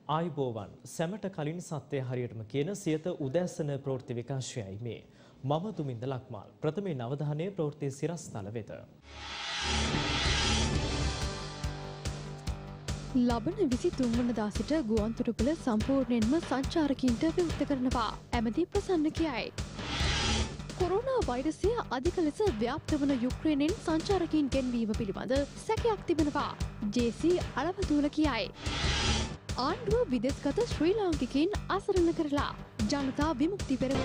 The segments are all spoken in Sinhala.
ආයුබෝවන් සැමට කලින් සත්‍යය හරියටම කියන සියත උදෑසන ප්‍රවෘත්ති විකාශයයි මේ. මම දුමින්ද ලක්මාල්. ප්‍රථමයෙන් අවධානය ප්‍රවෘත්ති සිරස්තල වෙත. ලබන 23 වනදා සිට ගුවන්තොටුපළ සම්පූර්ණයෙන්ම සංචාරකීන්ට විවෘත කරනවා. ඇමති ප්‍රසන්න කියයි. කොරෝනා වෛරසය අධික ලෙස ව්‍යාප්ත වන යුක්‍රේනයෙන් සංචාරකීන් ගෙන්වීම පිළිබඳ සැකයක් තිබෙනවා. ජේ.සී. අලවතුල කියයි. ආණ්ඩුව විදෙස්ගත ශ්‍රී ලාංකිකයින් අසරණ කරලා ජනතා විමුක්ති පෙරමුණ.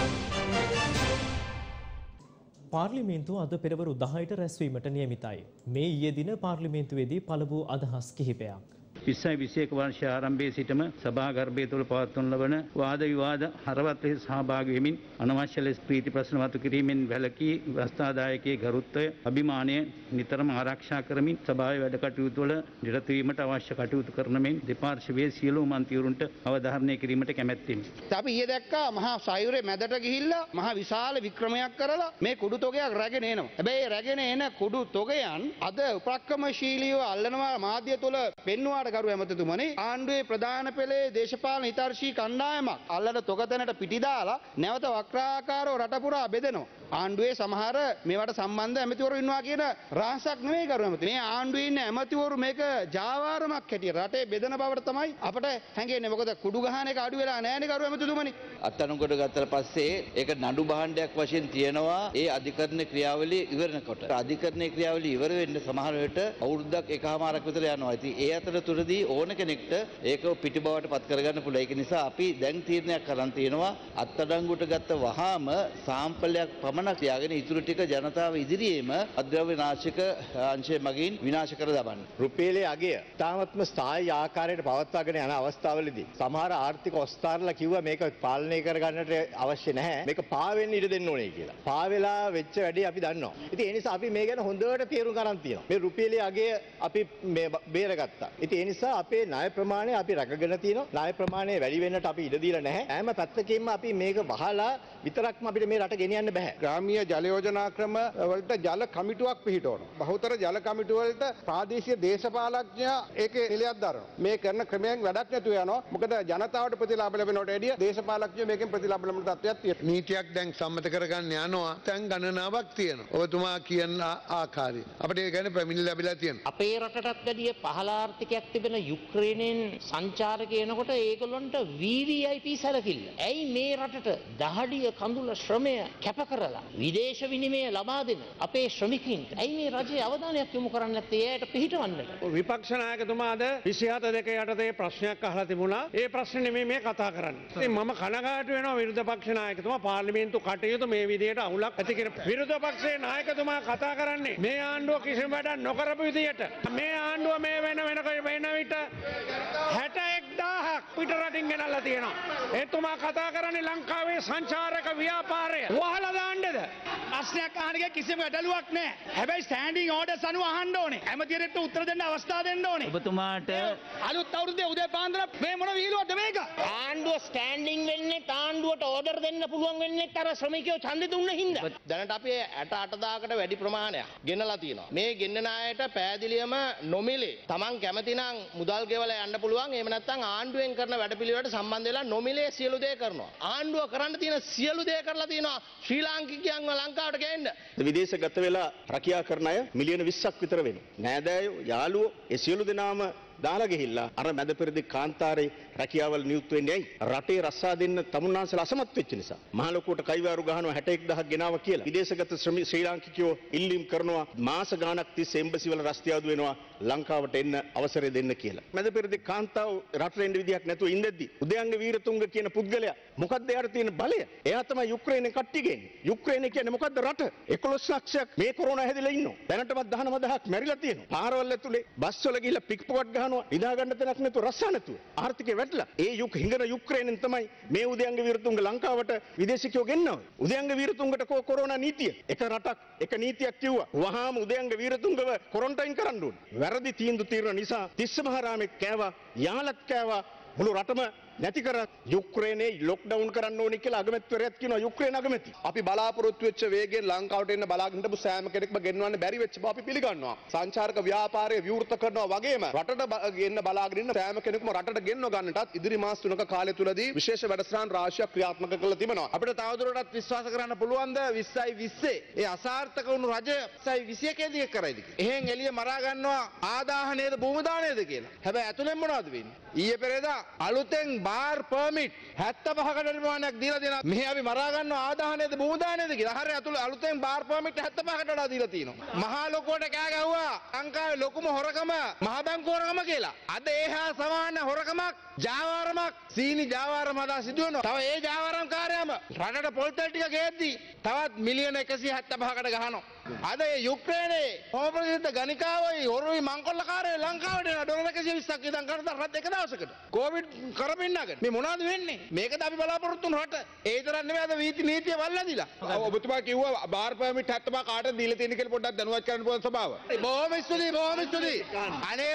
පාර්ලිමේන්තුව අද පෙරවරු 10ට රැස්වීමට නියමිතයි. මේ ඊයේ දින පාර්ලිමේන්තුවේදී පළමු අදහස් කිහිපයක්. 2021 වර්ෂ ආරම්භයේ සිටම සභාගර්භය තුළ පවත්වනු ලබන වාද විවාද හරවත් ලෙස සහභාගී වෙමින් අනවශ්‍ය ලෙස ප්‍රීති ප්‍රශ්න මතු කිරීමෙන් වැළකී ව්‍යවස්ථාදායකයේ ගරුත්වය අභිමානය නිතරම ආරක්ෂා කරමින් සභාවේ වැඩ කටයුතු වල නිරත වීමට අවශ්‍ය කටයුතු කරන මෙන් දෙපාර්ශ්වයේ සියලු මන්ත්‍රීවරුන්ට අවධාරණය කිරීමට කැමැත්තෙමි. අපි ඊයේ දැක්කා මහා සයුරේ මැදට ගිහිල්ලා මහා විශාල වික්‍රමයක් කරලා මේ කුඩු තොගයක් රැගෙන එනවා. හැබැයි රැගෙන එන කුඩු තොගයන් අද උපක්‍රමශීලීව අල්ලනවා මාධ්‍ය තුල පෙන්වුවාට ගරු ඇමතිතුමනි ආණ්ඩුවේ ප්‍රධාන පෙළේ දේශපාලන හිතර්ශී කණ්ඩායමක් අල්ලන තොගතැනට පිටි දාලා නැවත වක්‍රාකාරව රට පුරා බෙදෙනවා. ආණ්ඩුවේ සමහර මේවට සම්බන්ධ ඇමතිවරු ඉන්නවා කියන රහසක් නෙවෙයි කරු ඇමති. මේ ආණ්ඩුවේ ඉන්න ඇමතිවරු මේක ජාවාරමක් හැටියට රටේ බෙදන බවට තමයි අපට හැඟෙන්නේ. මොකද කුඩු ගහන එක අඩු වෙලා නැහැනේ කරු ඇමතිතුමනි. අත්අඩංගුවට ගත්තට පස්සේ ඒක නඩු භාණ්ඩයක් වශයෙන් තියෙනවා ඒ අධිකරණ ක්‍රියාවලිය ඉවරනකොට. අධිකරණයේ ක්‍රියාවලිය ඉවර වෙන්න සමහර වෙලට අවුරුද්දක් එකමාරක් විතර යනවා. ඉතින් ඒ අතරතුරදී ඕන කෙනෙක්ට ඒක පිටිබවට පත් කරගන්න පුළුවන්. ඒක නිසා අපි දැන් තීරණයක් කරන් තියෙනවා අත්අඩංගුවට ගත්ත වහාම සාම්පලයක් පමණක් තියාගෙන ඉතුරු ටික ජනතාව ඉදිරියේම අද්‍රව්‍ය නාශක අංශය මගින් විනාශ කර දමන්න. රුපියලේ අගය තාමත්ම ස්ථායී ආකාරයට පවත්වාගෙන යන අවස්ථාවලදී සමහර ආර්ථික ඔස්තාරලා කිව්වා මේක පාලනය කරගන්නට අවශ්‍ය නැහැ. මේක පාවෙන්න ඉඩ දෙන්න ඕනේ කියලා. පාවෙලා වෙච්ච වැඩේ අපි දන්නවා. ඉතින් ඒ නිසා අපි මේ ගැන හොඳට තීරුම් ගන්න තියෙනවා. මේ රුපියලේ අගය අපි මේ බේරගත්තා. ඉතින් ඒ නිසා අපේ ණය ප්‍රමාණය අපි රැකගෙන තියෙනවා. ණය ප්‍රමාණය වැඩි වෙන්නට අපි ඉඩ දීලා නැහැ. හැම පැත්තකින්ම අපි මේක වහලා විතරක්ම අපිට මේ රට ගෙනියන්න බෑ. ග්‍රාමීය ජල යෝජනා ක්‍රම වලට ජල කමිටුවක් පිහිටවනවා. බහුතර ජල කමිටු වලට ප්‍රාදේශීය දේශපාලඥයා ඒකේ නිලයක් දරනවා. මේ කරන ක්‍රමයෙන් වැඩක් නැතුව යනවා. මොකද ජනතාවට ප්‍රතිලාභ ලැබෙනවට වැඩිය දේශපාලඥයෝ මේකෙන් ප්‍රතිලාභ ලැබෙන තත්ත්වයක් තියෙනවා. නීතියක් දැන් සම්මත කරගන්න යනවා. දැන් ගණනාවක් තියෙනවා. ඔබතුමා කියන ආකාරය අපිට ඒ ගැන පැමිණිලි ලැබිලා තියෙනවා. අපේ රටටත් වැඩිය පහළ ආර්ථිකයක් තිබෙන යුක්‍රේනයෙන් සංචාරක එනකොට ඒගොල්ලන්ට VVIP සැලකිල්ල. ඇයි මේ රටට දහඩිය කඳුල ශ්‍රමය කැප කරලා විදේශ විනිමය ලබා දෙන අපේ ශ්‍රමිකයින්ට ඇයි මේ රජයේ අවධානයක් යොමු කරන්නේ නැත්තේ එයාට පිළිහිටවන්නට? විපක්ෂ નાයකතුමා අද 27 යටතේ ප්‍රශ්නයක් අහලා තිබුණා. ඒ ප්‍රශ්නේ නෙමෙයි මේ කතා කරන්නේ. ඉතින් මම කනගාටු වෙනවා විරුද්ධ පක්ෂ නායකතුමා පාර්ලිමේන්තු කටයුතු මේ විදිහට අවුලක් ඇති කර විරුද්ධ පක්ෂයේ නායකතුමා කතා කරන්නේ මේ ආණ්ඩුව කිසිම වැඩක් නොකරපු විදිහට. මේ ආණ්ඩුව මේ වෙන විට 61000ක් පිට රටින් ගෙනල්ලා තියෙනවා. එතුමා කතා කරන්නේ ලංකාවේ සංචාරක ව්‍යාපාරය වහලා දාන්නද? ප්‍රශ්නයක් අහන එක කිසිම ගැටලුවක් නැහැ. හැබැයි ස්ටෑන්ඩින් ඕඩර්ස් අනුව අහන්න ඕනේ. ඇමතිවරයෙක්ට උත්තර දෙන්න අවස්ථාව දෙන්න ඕනේ. ඔබතුමාට අලුත් අවුරුද්දේ උදේ පාන්දර මේ මොන විහිළුවක්ද මේක? ආණ්ඩුව ස්ටෑන්ඩින් වෙන්නේ ආණ්ඩුවට ඕඩර් දෙන්න පුළුවන් වෙන්නේ අර ශ්‍රමිකයෝ ඡන්දෙ දුන්න හින්දා. දැනට අපි 68000කට වැඩි ප්‍රමාණයක් ගෙනලා තියෙනවා. මේ ගෙන්නන අයට පෑදිලියම නොමිලේ තමන් කැමති නම් මුදල් ගෙවලා යන්න පුළුවන්. එහෙම නැත්නම් ආණ්ඩුවෙන් කරන වැඩපිළිවෙලට සම්බන්ධ වෙලා නොමිලේ සියලු දේ කරනවා. ආණ්ඩුව කරන්න තියෙන සියලු දේ කරලා තියෙනවා ශ්‍රී ලාංකිකයන්ව ලංකාවට ගේන්න. විදේශගත වෙලා රැකියා කරන අය මිලියන 20ක් විතර වෙනවා. නෑදෑයෝ යාළුවෝ ඒ සියලු දෙනාම දාලා ගිහිල්ලා අර මැද පෙරදි කාන්තාරේ රැකියාවල් නියුත් වෙන්නේ ඇයි? රටේ රස්සා දෙන්න තමුන්නාන්සලා අසමත් වෙච්ච නිසා. මහ ලොකුවට කයිවාරු ගහනවා 61000ක් ගෙනාවා කියලා. විදේශගත ශ්‍රී ලාංකිකයෝ ඉල්ලීම් කරනවා මාස ගාණක් තිස්සේ එම්බසි වල රස්තියාදු වෙනවා ලංකාවට එන්න අවසරය දෙන්න කියලා. මැද පෙරදි කාන්තාව රටට එන්න විදියක් නැතුව ඉඳද්දි උදයන්ගේ වීරතුංග කියන පුද්ගලයා මොකද්ද එයාට තියෙන බලය? එයා තමයි යුක්‍රේනයේ කට්ටිය ගෙන්නේ. යුක්‍රේනය කියන්නේ මොකද්ද රට? 11 ලක්ෂයක් මේ කොරෝනා හැදිලා ඉන්නවා. දැනටමත් 19000ක් මැරිලා තියෙනවා. පාරවල් ඇතුලේ බස් වල ගිහිල්ලා පික් පොකට් ගහනවා. ඉදා ගන්න තැනක් නැතුව රස්සා නැතුව ආර්ථිකය වැටලා ඒ හිඟන යුක්‍රේනයෙන් තමයි මේ උදයන්ග වීරතුංග ලංකාවට විදේශිකයෝ ගෙන්නන්නේ. උදයන්ග වීරතුංගට කොරෝනා නීතිය එක රටක් එක නීතියක් කිව්වා. වහාම උදයන්ග වීරතුංගව ක්වොරන්ටයින් කරන්න ඕනේ. වැරදි තීන්දුව తీරන නිසා තිස්ස මහරාමේ කෑවා යාලත් කෑවා මුළු රටම නැති කර යුක්‍රේනයේ ලොක්ඩවුන් කරන්න ඕනේ කියලා අගමැතිවරයාත් කියනවා යුක්‍රේන අගමැති. අපි බලාපොරොත්තු වෙච්ච වේගයෙන් ලංකාවට එන්න බලාගෙන හිටපු සෑම කෙනෙක්ම ගෙන්වන්න බැරි වෙච්ච බව අපි පිළිගන්නවා. සංචාරක ව්‍යාපාරය විවෘත කරනවා වගේම රටට ගෙන්න බලාගෙන ඉන්න සෑම කෙනෙකුම රටට ගෙන්ව ගන්නටත් ඉදිරි මාස 3ක කාලය තුලදී විශේෂ වැඩසටහන් රාශියක් ක්‍රියාත්මක කරලා තිබෙනවා. අපිට තවදුරටත් විශ්වාස කරන්න පුළුවන්ද 2020 ඒ අසාර්ථක වුණු රජය 2021 දී කරයිද කියලා. එහෙන් එළිය මරා ගන්නවා ආදාහනයේද භූමදානයේද කියලා. හැබැයි ඇතුලෙන් මොනවද වෙන්නේ? ඊයේ පෙරේදා අලුතෙන් බාර් පර්මිට් 75කට ප්‍රමාණයක් දීලා දෙනවා. මෙහි අපි මරා ගන්නවා ආදාහනයේද භූමදානයේද කියලා. හරිය අලුතෙන් බාර් පර්මිට් 75කට වඩා දීලා තියෙනවා. මහා ලොකුවට කෑ ගැහුවා ලංකාවේ ලොකුම හොරකම මහ බැංකු හොරකම කියලා. අද ඒහා සමාන හොරකමක් ජාවාරමක් සීනි ජාවාරම අදා සිදු වෙනවා. තව ඒ ජාවාරම්කාරයම රටට පොල් තෙල් ටික ගේද්දී තවත් මිලියන 175කට ගහනවා. අද ඒ යුක්‍රේනයේ ප්‍රසිද්ධ ගණිකාවයි හොරුයි මංකොල්ලකාරයෝ ලංකාවට එන ඩොලර් 120ක් විතර කරන රට එක දවසකට. කොවිඩ් කරපින්නකට. මේ මොනවද වෙන්නේ? මේකද අපි බලාපොරොත්තු වුණු රට. ඒ තරම් නෙමෙයි අද වීති නීතිය වල්ලාදිලා. ඔබතුමා කිව්වා බාර් පර්මිට් 75 කාටද දීලා තියෙන්නේ කියලා පොඩ්ඩක් දැනුවත් කරන්න පුළුවන් සභාව. බොහොම ස්තුතියි. අනේ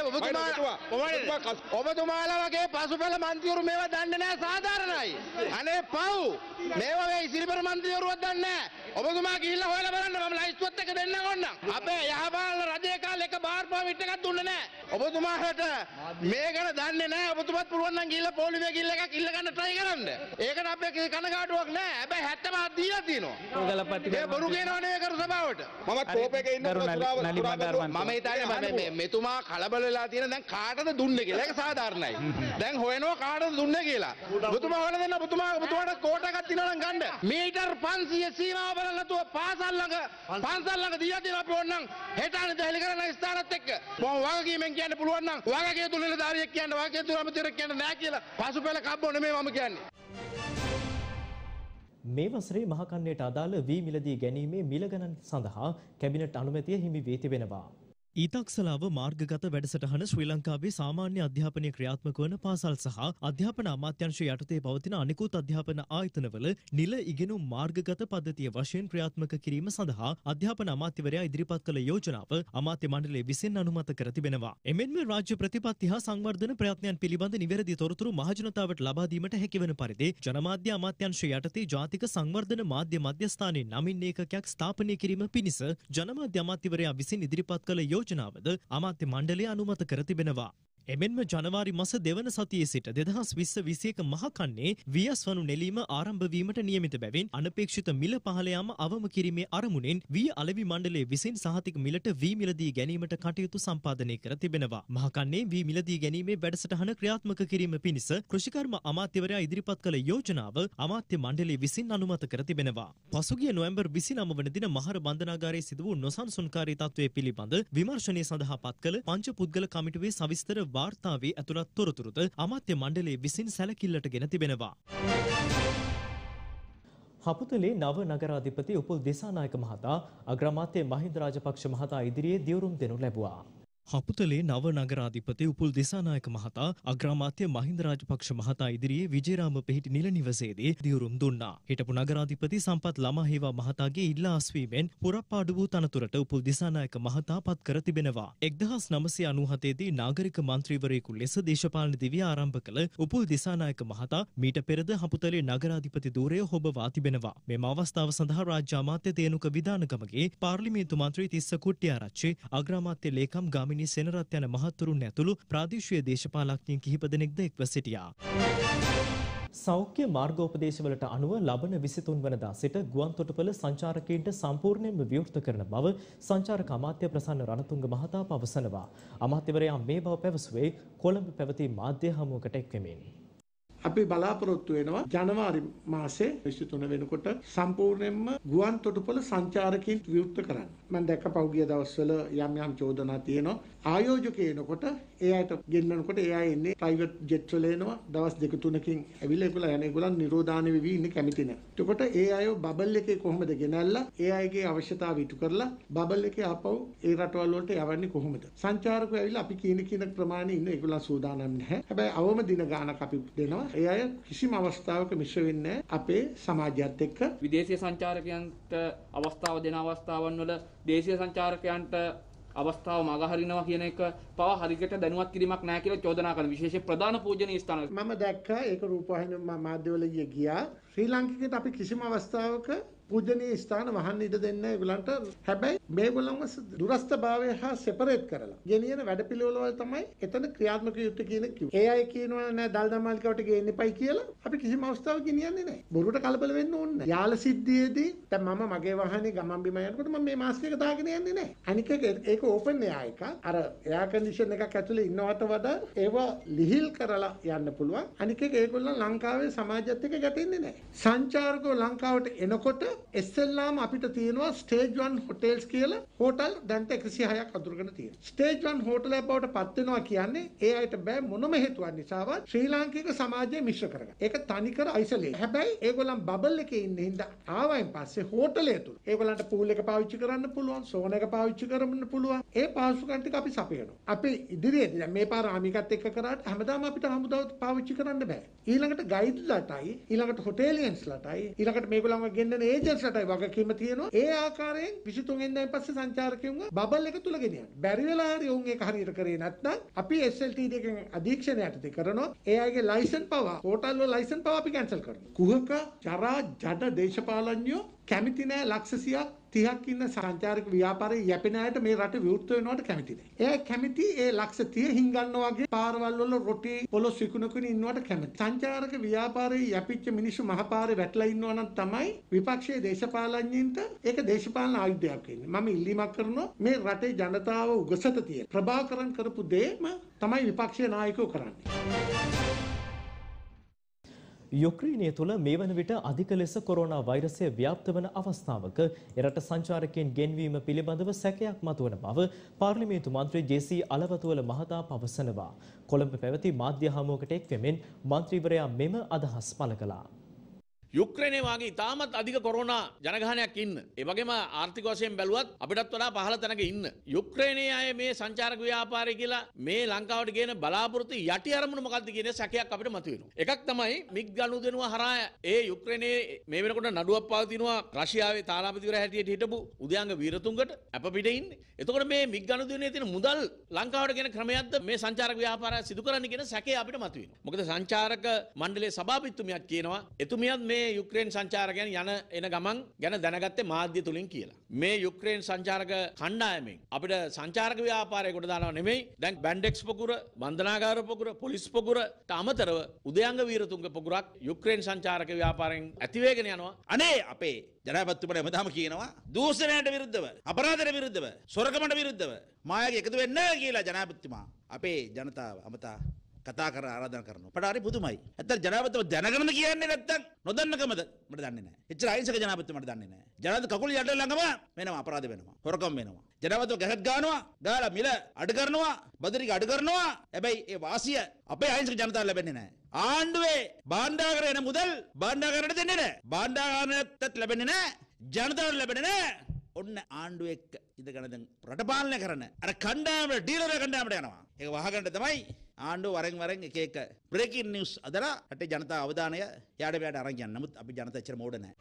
ඔබතුමාලා වගේ පසුපැල මන්ත්‍රීවරු මේවා දන්නේ නැහැ සාධාරණයි. අනේ පව්. මේවා මේ ඉසිරිපර මන්ත්‍රීවරුවත් දන්නේ නැහැ. ඔබතුමා ගිහිල්ලා හොයලා බලන්න මම ලයිස්තුවත් එක දෙන්නම් ඕන්න. අපේ යහපාලන රජයේ කාලේ එක බාර් පර්මිට් එකක් දුන්නේ නැහැ. ඔබතුමාට මේ ගැන දන්නේ නැහැ. ඔබතුමාත් පුළුවන් නම් ගිහිල්ලා පොලිමේ ගිහිල්ලා එකක් ඉල්ල ගන්න try කරන්න. ඒකට අපේ කනගාටුවක් නැහැ. හැබැයි 75ක් දීලා තියෙනවා. මේ බොරු කියනවා නේ කරු සභාවට. මමත් කෝපයක ඉන්නවා. මම හිතන්නේ මෙතුමා කලබල වෙලා තියෙන දැන් කාටද දුන්නේ කියලා. ඒක සාධාරණයි. දැන් හොයනවා කාටද දුන්නේ කියලා. ඔබතුමා හොයලා දෙන්න. ඔබතුමාට කෝට එකක් තියනවා නම් ගන්න. මීටර් 500 සීමාව බලලා නැතුව පන්සල් ළඟ දීලා තියෙනවා අපි ඕනනම් හෙට අනිත් හැලි කරන ස්ථානත් එක්ක. මම වගකීමෙන් කියන්න පුළුවන් නම් වගකීම් තුලින් දාරියෙක් කියන්න වගකීම් තුල අමතිරෙක් කියන්න නෑ කියලා. පසුපැල කබ්බෝ නෙමෙයි මම කියන්නේ. මේ වසරේ මහකන්නයට අදාළ වී මිලදී ගැනීමේ මිල ගණන් සඳහා කැබිනට් අනුමැතිය හිමි වී තිබෙනවා. ඊතක්සලාව මාර්ගගත වැඩසටහන ශ්‍රී ලංකාවේ සාමාන්‍ය අධ්‍යාපනය ක්‍රියාත්මක වන පාසල් සහ අධ්‍යාපන අමාත්‍යාංශය යටතේ පවතින අනිකුත් අධ්‍යාපන ආයතනවල නිල ඉගෙනුම් මාර්ගගත පද්ධතිය වශයෙන් ක්‍රියාත්මක කිරීම සඳහා අධ්‍යාපන අමාත්‍යවරයා ඉදිරිපත් කළ යෝජනාව අමාත්‍ය මණ්ඩලය විසින් අනුමත කර තිබෙනවා. එමෙන්ම රාජ්‍ය ප්‍රතිපත්ති හා සංවර්ධන ප්‍රයත්නයන් පිළිබඳ නිවැරදි තොරතුරු මහජනතාවට ලබා දීමට හැකිවන පරිදි ජනමාධ්‍ය අමාත්‍යාංශය යටතේ ජාතික සංවර්ධන මාධ්‍ය මධ්‍යස්ථානයේ නමින් ඒකකයක් ස්ථාපනය කිරීම පිණිස ජනමාධ්‍ය අමාත්‍යවරයා විසින් ඉදිරිපත් කළ යෝජනාවද අමාත්‍ය මණ්ඩලය අනුමත කර තිබෙනවා. එමෙන්ම ජනවාරි මස දෙවන සතියේ සිට 2020-21 මහකන්නේ වියස් වනු නෙලීම ආරම්භ වීමට නියමිත බැවින් අනපේක්ෂිත මිල පහළ යාම අවම කිරීමේ අරමුණෙන් වී අලෙවි මණ්ඩලයේ විසින් සහතික මිලට වී මිලදී ගැනීමට කටයුතු සම්පාදනය කර තිබෙනවා. මහකන්නේ වී මිලදී ගැනීමේ වැඩසටහන ක්‍රියාත්මක කිරීම පිණිස කෘෂිකර්ම අමාත්‍යවරයා ඉදිරිපත් කළ යෝජනාව අමාත්‍ය මණ්ඩලය විසින් අනුමත කර තිබෙනවා. පසුගිය නොවැම්බර් 29 වන දින මහර බන්ධනාගාරයේ සිදු වූ නොසන්සුන්කාරී තත්ත්වයේ පිළිබඳ විමර්ශනය සඳහා පත් කළ පංච පුද්ගල කමිටුවේ සවිස්තර වාර්තාවේ ඇතුළත් තොරතුරුද අමාත්‍ය මණ්ඩලය විසින් සැලකිල්ලට ගෙන තිබෙනවා. හපුතලේ නව නගරාධිපති උපුල් දිසානායක මහතා අග්‍රාමාත්‍ය මහින්ද රාජපක්ෂ මහතා ඉදිරියේ දියුරුම් දෙනු ලැබුවා. හපුතලේ නව නගරාධිපති උපුල් දිසානායක මහතා අග්‍රාමාත්‍ය මහින්ද රාජපක්ෂ මහතා ඉදිරියේ විජේරාම පිහිටි නිල නිවසේදී දියුරුම් දුන්නා. හිටපු නගරාධිපති සම්පත් ළමහේවා මහතාගේ ඉල්ලා අස්වීමෙන් පුරප්පාඩු වූ තනතුරට උපුල් දිසානායක මහතා පත් කර තිබෙනවා. 1997 දී නාගරික මන්ත්‍රීවරයෙකු ලෙස දේශපාලන දිවිය ආරම්භ කළ උපුල් දිසානායක මහතා මීට පෙරද හපුතලේ නගරාධිපති ධූරය හොබවා තිබෙනවා. මෙම අවස්ථාව සඳහා රාජ්‍ය අමාත්‍ය තේනුක විධානගමගේ පාර්ලිමේන්තු මන්ත්‍රී තිස්ස කුට්ටිආරච්චි අග්‍රාමාත්‍ය ලේකම් ගාමිණී සෙනරත් යන මහත්වරුන් ඇතුළු ප්‍රාදේශීය දේශපාලඥයින් කිහිප දෙනෙක්ද එක්ව සිටියා. සෞඛ්‍ය මාර්ගෝපදේශවලට අනුව ලබන 23 වනදා සිට ගුවන්තොටුපළ සංචාරකයින්ට සම්පූර්ණයෙන්ම විවෘත කරන බව සංචාරක අමාත්‍ය ප්‍රසන්න රණතුංග මහතා පවසනවා. අමාත්‍යවරයා මේ බව පැවසුවේ කොළඹ පැවති මාධ්‍ය හමුවකට එක්වෙමින්. අපි බලාපොරොත්තු වෙනවා ජනවාරි මාසේ 23 වෙනකොට සම්පූර්ණයෙන්ම ගුවන්තොටුපළ සංචාරකයින් විවෘත කරන්න. මම දැක්ක පහුගිය දවස්වල යම් චෝදනා තියෙනවා. ආයෝජකයනකොට ඒ අයට ගෙන්නනකොට ඒ අය එන්නේ ප්‍රයිවට් ජෙට් වල එනවා. දවස් 2-3කින් ඇවිල්ලා ඒගොල්ලෝ යන ඒගොල්ලන් නිරෝධාන වෙවි ඉන්නේ කැමති නැහැ. එතකොට ඒ අය බබල් එකේ කොහොමද ගෙනල්ලා ඒ අයගේ අවශ්‍යතාවය ඉටු කරලා බබල් එකේ ආපහු ඒ රටවල් වලට යවන්නේ කොහොමද? සංචාරකයෝ ඇවිල්ලා අපි කීන ප්‍රමාණය ඉන්න ඒගොල්ලන් සූදානම් නැහැ. හැබැයි අවම දින ගානක් අපි දෙනවා. ඒ අය කිසිම අවස්ථාවක මිශ්‍ර වෙන්නේ අපේ සමාජයත් එක්ක. විදේශීය සංචාරකයන්ට අවස්ථාව දෙන අවස්ථාවන් වල දේශීය සංචාරකයන්ට අවස්ථාව මගහරිනවා කියන එක පවා හරියට දැනුවත් කිරීමක් නැහැ කියලා චෝදනා කරන විශේෂ ප්‍රධාන පූජනීය ස්ථාන මම දැක්කා ඒක රූපවාහිනී මාධ්‍යවල ගියා ශ්‍රී ලාංකිකයට අපි කිසිම අවස්ථාවක පූජනීය ස්ථාන වහන්න ඉඩ දෙන්නේ නැහැ ඒගොල්ලන්ට. හැබැයි මේගොල්ලන්ව දුරස්ථභාවය හා සෙපරේට් කරලා ගෙනියන වැඩපිළිවෙල වල තමයි එතන ක්‍රියාත්මක යුත්තේ කියන කිව්වේ. ඒ අය කියනවා නෑ දල්දා මාලිකාවට ගේන්න එපයි කියලා. අපි කිසිම අවස්ථාවක ගෙනියන්නේ නැහැ. බොරුවට කලබල වෙන්න ඕනේ නැහැ. යාල සිද්ධියේදී දැන් මම මගේ වාහනේ ගමන් බිම යනකොට මම මේ මාස්ක් එක දාගෙන යන්නේ නැහැ. අනික ඒක ඕපන් එයා එක. අර එයා කන්ඩිෂන් එකක් ඇතුලේ ඉන්නවට වඩා ඒව ලිහිල් කරලා යන්න පුළුවන්. අනික ඒගොල්ලන් ලංකාවේ සමාජයත් එක්ක ගැටෙන්නේ නැහැ. සංචාරකෝ ලංකාවට එනකොට එස්සෙල්ලාම අපිට තියෙනවා ස්ටේජ් 1 හොටෙල්ස් කියලා හෝටල් දැන් 106ක් අඳුරගෙන තියෙනවා. ස්ටේජ් 1 හෝටලයක් බවට පත් වෙනවා කියන්නේ ඒ අයට බෑ මොනම හේතුවක් නිසාවත් ශ්‍රී ලාංකික සමාජය මිශ්‍ර කරගන්න. ඒක තනිකර අයිසොලේට්. හැබැයි ඒගොල්ලන් බබල් එකේ ඉන්න හින්දා ආවයින් පස්සේ හෝටලය තුල ඒගොල්ලන්ට පූල් එක පාවිච්චි කරන්න පුළුවන්, සෝන එක පාවිච්චි කරන්න පුළුවන්. ඒ පහසුකම් ටික අපි සපයනවා. අපි ඉදිරියේදී දැන් මේ පාර ආමිකත් එක්ක කරාට හැමදාම අපිට හමුදාව පාවිච්චි කරන්න බෑ. ඊළඟට ගයිඩ්ලාටයි, ඊළඟට හොටේලියන්ස්ලාටයි, ඊළඟට මේගොල්ලන්ව ගෙන්නන ඒජන්ට්ස්ලාටයි වගකීම තියෙනවා. ඒ ආකාරයෙන් 23 වෙනිදාන් පස්සේ සංචාරකයන්ව බබල් එක තුල ගෙනියන්න. බැරි වෙලා හරි උන් ඒක හරියට කරේ නැත්නම් අපි SLTD එකෙන් අධීක්ෂණය යටතේ කරනවා. ඒ අයගේ ලයිසන් පවා, හෝටල් වල ලයිසන් පවා අපි කැන්සල් කරනවා. කුහක, ජරා, ජඩ දේශපාලඥයෝ කැමති නෑ ලක්ෂ 30ක් ඉන්න සංචාරක ව්‍යාපාරයේ යැපෙන අයට මේ රට විවෘත වෙනවට කැමති නෑ. එයා කැමති ඒ ලක්ෂ 30 හිඟන්නා වගේ පාරවල් වල රොටි පොලොස් විකුණකුන ඉන්නවට කැමති. සංචාරක ව්‍යාපාරයේ යැපිච්ච මිනිස්සු මහපාරේ වැටලා ඉන්නවා නම් තමයි විපක්ෂයේ දේශපාලඥයින්ට ඒක දේශපාලන ආයුධයක් වෙන්නේ. මම ඉල්ලීමක් කරනවා මේ රටේ ජනතාව උගසත තියෙන ප්‍රභාකරන් කරපු දේම තමයි විපක්ෂයේ නායකයෝ කරන්නේ. යුක්‍රේනය තුළ මේ වන විට අධික ලෙස කොරෝනා වෛරසය ව්‍යාප්ත වන අවස්ථාවක එරට සංචාරකයන් ගෙන්වීම පිළිබඳව සැකයක් මතුවන බව පාර්ලිමේන්තු මන්ත්‍රී ජේ.සී. අලවතුවල මහතා පවසනවා. කොළඹ පැවති මාධ්‍ය හමුවකට එක්වෙමින් මන්ත්‍රීවරයා මෙම අදහස් පළ කළා. යුක්‍රේනයේ වාගේ ඉතාමත් අධික කොරෝනා ජනගහනයක් ඉන්න. ඒ වගේම ආර්ථික වශයෙන් බැලුවත් අපිටත් වඩා පහළ තැනක ඉන්න. යුක්‍රේනයේ අය මේ සංචාරක ව්‍යාපාරය කියලා මේ ලංකාවට ගේන බලාපොරොත්තු යටි අරමුණු මොකක්ද කියන සැකයක් අපිට මතුවෙනවා. එකක් තමයි මිග් ගනුදෙනුව හරහා ඒ යුක්‍රේනයේ මේ වෙනකොට නඩුවක් පවතිනවා රෂ්‍යාවේ තානාපතිවරයා හැටියට හිටපු උදයන්ග වීරතුංගට අප පිටේ ඉන්නේ. එතකොට මේ මිග් ගනුදෙනුවේ තියෙන මුදල් ලංකාවට ගෙන ක්‍රමයක්ද මේ සංචාරක ව්‍යාපාරය සිදු කරන්න කියන සැකය අපිට මතුවෙනවා. මොකද සංචාරක මණ්ඩලයේ සභාපතිතුමියක් කියනවා එතුමියත් මේ යුක්‍රේන් සංචාරකයන් යන එන ගමන් ගැන දැනගත්තේ මාධ්‍ය තුලින් කියලා. මේ යුක්‍රේන් සංචාරක කණ්ඩායමෙන් අපිට සංචාරක ව්‍යාපාරය කොට දානවා නෙමෙයි. දැන් බැන්ඩෙක්ස් පොකුර, බන්ධනාගාර පොකුර, පොලිස් පොකුරට අමතරව උදයංග වීරතුංග පොකුරක් යුක්‍රේන් සංචාරක ව්‍යාපාරයෙන් ඇතිවේගෙන යනවා. අනේ අපේ ජනාධිපතිතුමා හැමදාම කියනවා දූෂණයට විරුද්ධව, අපරාධයට විරුද්ධව, සොරකමට විරුද්ධව මායාගේ එකතු වෙන්න කියලා ජනාධිපතිතුමා අපේ ජනතාව අමතා කතා කර ආරාධනා කරනවා. අපට හරි පුදුමයි. ඇත්තට ජනාධිපතිතුමා දැනගෙනද කියන්නේ නැත්තම් නොදන්නකමද මට දන්නේ නැහැ. එච්චර අහිංසක ජනාධිපතිතුමා මට දන්නේ නැහැ. ජනාධිපති කකුල යට ළඟම වෙනවා අපරාධ වෙනවා. හොරකම් වෙනවා. ජනාධිපතිතුමා ගැහත් ගන්නවා, ගාලා මිල අඩ කරනවා, බදරික අඩ කරනවා. හැබැයි ඒ වාසිය අපේ අහිංසක ජනතාවට ලැබෙන්නේ නැහැ. ආණ්ඩුවේ භාණ්ඩාගාරේ එන මුදල් භාණ්ඩාගාරයට දෙන්නේ නැහැ. භාණ්ඩාගාරයටත් ලැබෙන්නේ නැහැ. ජනතාවට ලැබෙන්නේ නැහැ. ඔන්න ආණ්ඩුව එක්ක ඉඳගෙන දැන් රට පාලනය කරන අර කණ්ඩායමට ඩීලර් කණ්ඩායමට යනවා. ඒක වහගන්න තමයි ආණ්ඩුව වරෙන් එක එක බ්‍රේකින් නිවුස් අදලා රටේ ජනතාව අවධානය යාට මෙයාට අරන් යන්න. නමුත් අපි ජනතාව එච්චර මෝඩ නැහැ.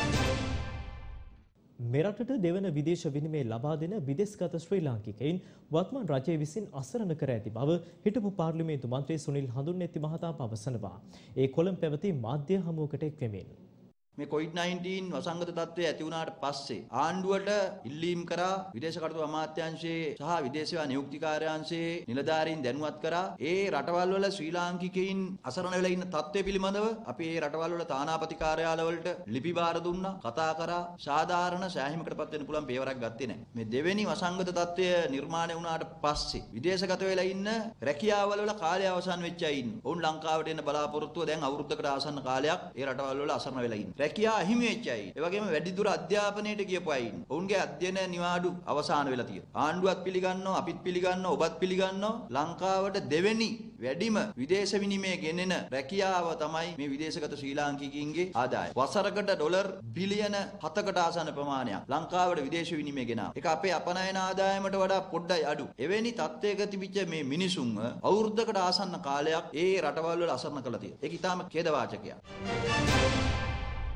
මෙරටට දෙවන විදේශ විනිමය ලබා දෙන විදේශගත ශ්‍රී ලාංකිකයින් වත්මන් රජය විසින් අසරණ කර ඇති බව හිටපු පාර්ලිමේන්තු මන්ත්‍රී සුනිල් හඳුන්නැති මහතා පවසනවා. ඒ කොළඹ පැවති මාධ්‍ය හමුවකට එක්වෙමින් මේ COVID-19 වසංගත තත්ත්වය ඇති වුණාට පස්සේ ආණ්ඩුවට ඉල්ලීම් කරා විදේශ කටයුතු අමාත්‍යාංශයේ සහ විදේශ සේවා නියුක්තිකාර්යාංශයේ නිලධාරීන් දැනුවත් කරා ඒ රටවල් වල ශ්‍රී ලාංකිකයින් අසරණ වෙලා ඉන්න තත්ත්වය පිළිබඳව අපි ඒ රටවල් වල තානාපති කාර්යාලවලට ලිපි බාර දුන්නා, කතා කරා. සාධාරණ සෑහීමකටපත් වෙන්න පුළුවන් පියවරක් ගත්තේ නැහැ. මේ දෙවෙනි වසංගත තත්ත්වය නිර්මාණය වුණාට පස්සේ විදේශගත වෙලා ඉන්න රැකියාවල වල කාලය අවසන් වෙච්ච අය ඉන්න. ඔවුන් ලංකාවට එන්න බලාපොරොත්තුව දැන් අවුරුද්දකට ආසන්න කාලයක් ඒ රටවල් වල අසරණ වෙලා ඉන්න. රැකියා අහිමි වෙච්ච අය. ඒ වගේම වැඩිදුර අධ්‍යාපනයට ගියපු අය ඉන්න. ඔවුන්ගේ අධ්‍යයන නිවාඩු අවසන් වෙලා තියෙනවා. ආණ්ඩුවත් පිළිගන්නවා, අපිත් පිළිගන්නවා, ඔබත් පිළිගන්නවා. ලංකාවට දෙවෙනි වැඩිම විදේශ විනිමය ගෙනෙන රැකියාව තමයි මේ විදේශගත ශ්‍රී ලාංකිකයින්ගේ ආදායම. වසරකට ඩොලර් බිලියන 7කට ආසන්න ප්‍රමාණයක් ලංකාවට විදේශ විනිමය ගෙනාවා. ඒක අපේ අපනයන ආදායමට වඩා පොඩ්ඩයි අඩු. එවැනි තත්ත්වයක තිබිච්ච මේ මිනිසුන්ව අවුරුද්දකට ආසන්න කාලයක් ඒ රටවල් වල අසරණ කළා තියෙනවා. ඒක ඊටාම ඛේදවාචකයක්.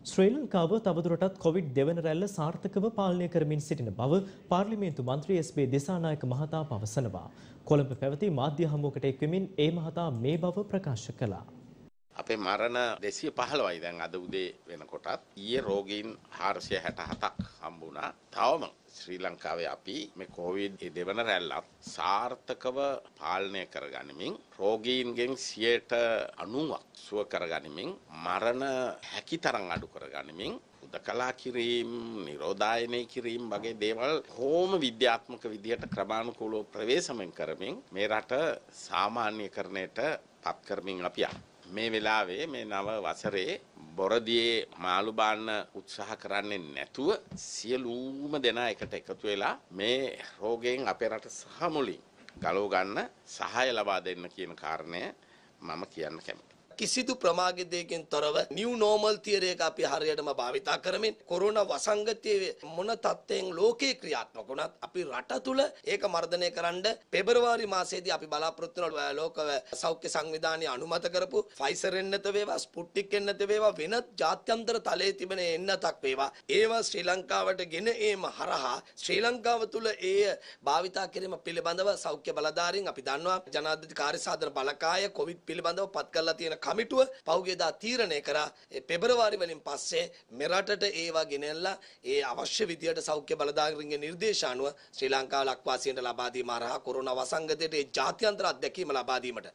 ශ්‍රී ලංකාව තවදුරටත් කොවිඩ් දෙවන රැල්ල සාර්ථකව පාලනය කරමින් සිටින බව පාර්ලිමේන්තු මන්ත්‍රී එස්.බී. දිසානායක මහතා පවසනවා. කොළඹ පැවති මාධ්‍ය හමුවකට එක්වෙමින් ඒ මහතා මේ බව ප්‍රකාශ කළා. අපේ මරණ 215යි දැන් අද උදේ වෙනකොටත් ඊයේ රෝගීන් 467ක් හම්බුණා. තවම ශ්‍රී ලංකාවේ අපි මේ කොවිඩ් දෙවන රැල්ලත් සාර්ථකව පාලනය කරගනිමින් රෝගීන්ගෙන් 90ක් සුව කරගනිමින් මරණ හැකිතරම් අඩු කරගනිමින් උදකලා කිරීම නිරෝධායනය කිරීම වගේ දේවල් කොහොම විද්‍යාත්මක විදියට ක්‍රමානුකූලව ප්‍රවේශමෙන් කරමින් මේ රට සාමාන්‍යකරණයට පත් කරමින් අපි මේ වෙලාවේ මේ නව වසරේ බොරදියේ මාළු බාන්න උත්සාහ කරන්නේ නැතුව සියලුම දෙනා එකට එකතු වෙලා මේ රෝගයෙන් අපේ රට සහ මුලින් ගලව ගන්න සහාය ලබා දෙන්න කියන කාරණය මම කියන්න කැමතියි. කිසිදු ප්‍රමාගිතයකින් තොරව නිව් නෝමල් තියරි එක අපි හරියටම භාවිතා කරමින් කොරෝනා වසංගතයේ මොන තත්ත්වයෙන් ලෝකේ ක්‍රියාත්මක වුණත් අපි රට තුල ඒක මර්ධනය කරන්න පෙබරවාරි මාසයේදී අපි බලාපොරොත්තු වෙන ලෝක සෞඛ්‍ය සංවිධානය අනුමත කරපු ෆයිසර් එන්නත වේවා ස්පුට්නික් එන්නත වේවා වෙනත් ජාත්‍යන්තර තලයේ තිබෙන එන්නතක් වේවා ඒවා ශ්‍රී ලංකාවට ගෙන ඒම හරහා ශ්‍රී ලංකාව තුල ඒ භාවිතා කිරීම පිළිබඳව සෞඛ්‍ය බලධාරීන් අපි දන්නවා ජනාධිපති කාර්යසාධන බලකාය කොවිඩ් පිළිබඳව පත් කරලා තියෙන කමිටුව පෞගේදා තීරණය කරා පෙබරවාරි වලින් පස්සේ මෙරටට ඒවා ගෙනල්ලා ඒ අවශ්‍ය විදියට සෞඛ්‍ය බලධාරීන්ගේ නිර්දේශ අනුව ශ්‍රී ලංකාව ලක්වාසීන්ට ලබා දීම හරහා කොරෝනා වසංගතයට ඒ ජාත්‍යන්තර අත්දැකීම ලබා දීමට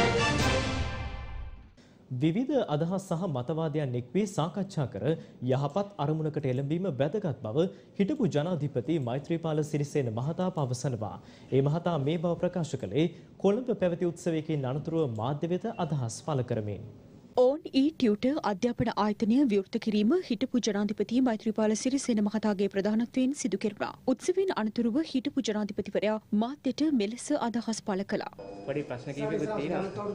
විවිධ අදහස් සහ මතවාදයන් එක් වී සාකච්ඡා කර යහපත් අරමුණකට එළඹීම වැදගත් බව හිටපු ජනාධිපති මෛත්‍රීපාල සිරිසේන මහතා පවසනවා. ඒ මහතා මේ බව ප්‍රකාශ කළේ කොළඹ පැවති උත්සවයකින් අනතුරුව මාධ්‍ය වෙත අදහස් පළ කරමින්. ඕන් ටියුටර් අධ්‍යාපන ආයතනය විවෘත කිරීම හිටපු ජනාධිපති මෛත්‍රීපාල සිරිසේන මහතාගේ ප්‍රධානත්වයෙන් සිදු කෙරුණා. උත්සවයෙන් අනතුරුව හිටපු ජනාධිපතිවරයා මාධ්‍යට මෙලෙස අදහස් පළ කළා. පොඩි ප්‍රශ්න කිහිපයක්ත් තියෙනවා.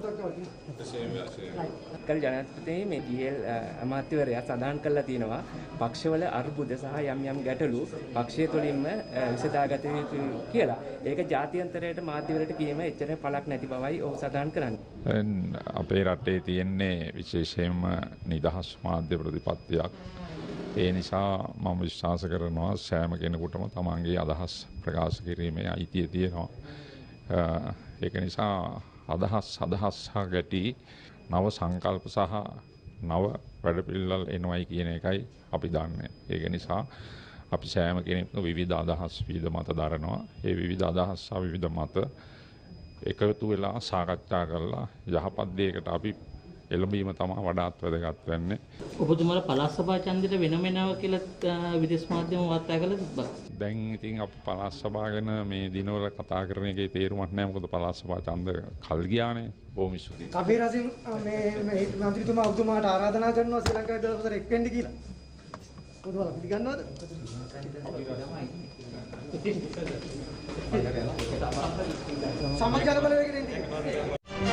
කල් ජනාධිපති මේ ගියල් අමාත්‍යවරයා සඳහන් කළා තියෙනවා පක්ෂවල අර්බුද සහ යම් යම් ගැටලු පක්ෂය තුළින්ම විසඳාගත යුතු කියලා. ඒක ජාත්‍යන්තරයට මාධ්‍යවලට කීම එච්චර පළක් නැති බවයි ඔහු සඳහන් කරන්නේ. අපේ රටේ තියෙන්නේ විශේෂයෙන්ම නිදහස් මාධ්‍ය ප්‍රතිපත්තියක්. ඒ නිසා මම විශ්වාස කරනවා සෑම කෙනෙකුටම තමන්ගේ අදහස් ප්‍රකාශ කිරීමේ අයිතිය තියෙනවා. ඒක නිසා අදහස් ගැටි නව සංකල්ප සහ නව වැඩපිළිවෙළ එනවයි කියන එකයි අපි දන්නේ. ඒක නිසා අපි සෑම කෙනෙක්ම විවිධ අදහස් විවිධ මත දරනවා. ඒ විවිධ අදහස් සහ විවිධ මත එකතු වෙලා සාකච්ඡා කරලා යහපත් දෙයකට අපි එළඹීම තමයි වඩාත් වැදගත් වෙන්නේ. ඔබතුමාලා පළාත් සභා ඡන්දෙට වෙනම එනවා කියලා විදේශ මාධ්‍යම වාර්තා කළා තිබ්බා. දැන් ඉතින් අපි පළාත් සභා ගැන මේ දිනවල කතා කරන එකේ තේරුමක් නැහැ. මොකද පළාත් සභා ඡන්ද කල් ගියානේ. බොහොම ස්තුතියි. කබීර් හසින් මේ මන්ත්‍රීතුමා ඔබතුමාට ආරාධනා කරනවා ශ්‍රී ලංකාවේ දවසට එක් වෙන්න කියලා. ඔබතුමාලා පිළිගන්නවද? සමාජ බලවේගයෙන් ඉන්නේ.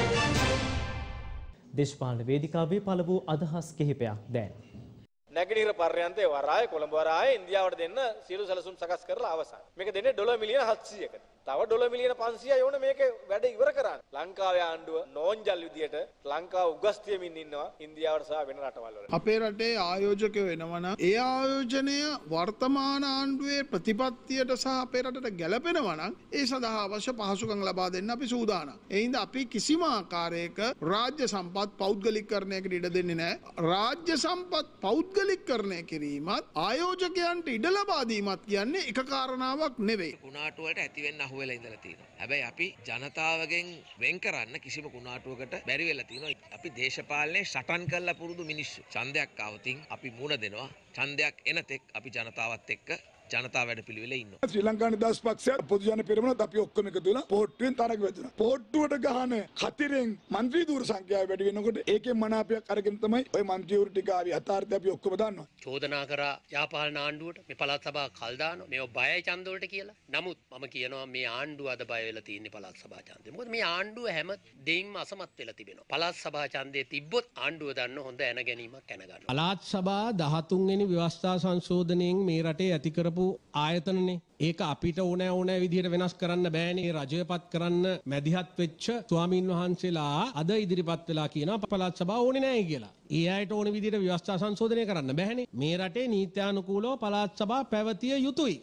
දේශපාලන වේදිකාවේ පළ වූ අදහස් කිහිපයක් දැන්. නැගෙනහිර පර්යන්තයේ වරාය කොළඹ වරාය ඉන්දියාවට දෙන්න සියලු සැලසුම් සකස් කරලා අවසන්. මේක දෙන්නේ ඩොලර් මිලියන 700කට. තව ඩොලර් මිලියන 500යි ඕන මේක වැඩ ඉවර කරන්න. ලංකාවේ ආණ්ඩුව නෝන්ජල් විදියට ලංකාව උගස් තියමින් ඉන්නවා ඉන්දියාවට සහ වෙන රටවල් වල. අපේ රටේ ආයෝජකයෝ වෙනවනම් ඒ ආයෝජනය වර්තමාන ආණ්ඩුවේ ප්‍රතිපත්තියට සහ අපේ රටට ගැලපෙනවා නම් ඒ සඳහා අවශ්‍ය පහසුකම් ලබා දෙන්න අපි සූදානම්. ඒ හින්දා අපි කිසිම ආකාරයක රාජ්‍ය සම්පත් පෞද්ගලිකකරණයකට ඉඩ දෙන්නේ නැහැ. රාජ්‍ය සම්පත් පෞද්ගලිකකරණය කිරීමත් ආයෝජකයන්ට ඉඩ ලබා දීමත් කියන්නේ එක කාරණාවක් නෙවෙයි. කුණාටු වලට ඇති වෙන්න අහුවෙලා ඉඳලා තියෙනවා. හැබැයි අපි ජනතාවගෙන් වෙන් කරන්න කිසිම කුණාටුවකට බැරි වෙලා තියෙනවා. අපි දේශපාලනේ සටන් කරලා පුරුදු මිනිස්සු. ඡන්දයක් ආවොතින් අපි මුණ දෙනවා. ඡන්දයක් එනතෙක් අපි ජනතාවත් එක්ක ජනතා වැඩපිළිවෙලේ ඉන්නවා. ශ්‍රී ලංකා නිදහස් පක්ෂය පොදු ජන පෙරමුණත් අපි ඔක්කොම එකතු වෙලා පොට්ටුවෙන් තරග වැදුණා. පොට්ටුවට ගහන කතිරෙන් മന്ത്രി දූර සංඛ්‍යාව වැඩි වෙනකොට ඒකෙන් මනාපයක් අරගෙන තමයි ওই മന്ത്രിවරු ටික ආවි යථාර්ථය අපි ඔක්කොම දන්නවා. චෝදනා කරා යාපාලන ආණ්ඩුවට මේ පළාත් සභා කල් දානවා. මේව බයයි ඡන්ද වලට කියලා. නමුත් මම කියනවා මේ ආණ්ඩුව අද බය වෙලා තියෙන්නේ පළාත් සභා ඡන්දේ. මොකද මේ ආණ්ඩුව හැම දෙයින්ම අසමත් වෙලා තිබෙනවා. පළාත් සභා ඡන්දේ තිබ්බොත් ආණ්ඩුව දන්න හොඳ ඇන ගැනීමක් ඇන ගන්නවා. පළාත් සභා 13 වෙනි ව්‍යවස්ථා සංශෝධනයෙන් මේ රටේ ඇති කරපු කරපු ආයතනනේ. ඒක අපිට ඕනෑ විදිහට වෙනස් කරන්න බෑනේ. රජයපත් කරන්න මැදිහත් වෙච්ච ස්වාමීන් වහන්සේලා අද ඉදිරිපත් වෙලා කියනවා පළාත් සභාව ඕනේ නැහැ කියලා. ඒ අයට ඕන විදිහට ව්‍යවස්ථා සංශෝධනය කරන්න බෑනේ. මේ රටේ නීත්‍යානුකූලව පළාත් සභාව පැවතිය යුතුයි.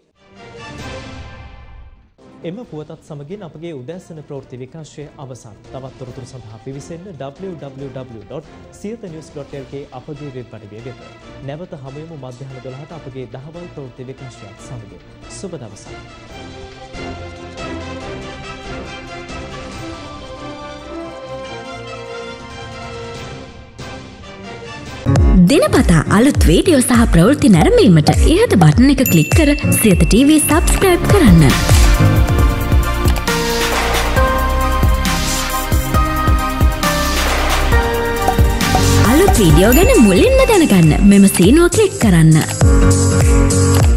එම පුවතත් සමගින් අපගේ උදෑසන ප්‍රවෘත්ති විකාශය අවසන්. තවත් තොරතුරු සඳහා පිවිසෙන්න www.siyathanews.lk අපගේ වෙබ් අඩවිය වෙත. නැවත හමුවෙමු මධ්‍යහන 12ට අපගේ දහවල් ප්‍රවෘත්ති විකාශයත් සමග. සුබ දවසක්. දිනපතා අලුත් වීඩියෝ සහ ප්‍රවෘත්ති නැරඹීමට ඉහත බටන් එක ක්ලික් කර සියත TV සබ්ස්ක්‍රයිබ් කරන්න. අලුත් වීඩියෝ ගැන මුලින්ම දැනගන්න මෙම සීනුව ක්ලික් කරන්න.